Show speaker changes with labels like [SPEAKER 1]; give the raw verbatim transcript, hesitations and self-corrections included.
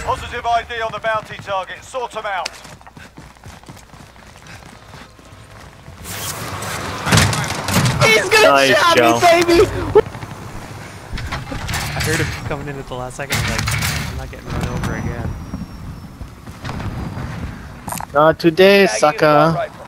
[SPEAKER 1] Positive I D on the bounty target. Sort them out.
[SPEAKER 2] He's gonna
[SPEAKER 3] Nice
[SPEAKER 2] shot
[SPEAKER 3] jump.
[SPEAKER 2] me, baby!
[SPEAKER 4] I heard him coming in at the last second. I'm like, I'm not getting run over again.
[SPEAKER 3] Not today, sucker.